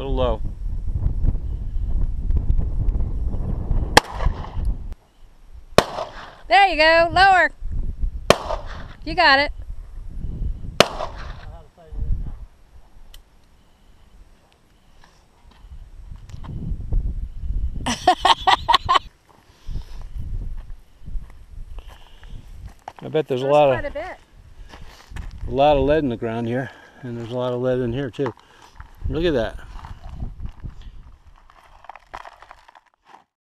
little low. There you go, lower. You got it. I bet there's a quite a bit. lot of lead in the ground here, and there's a lot of lead in here too. Look at that.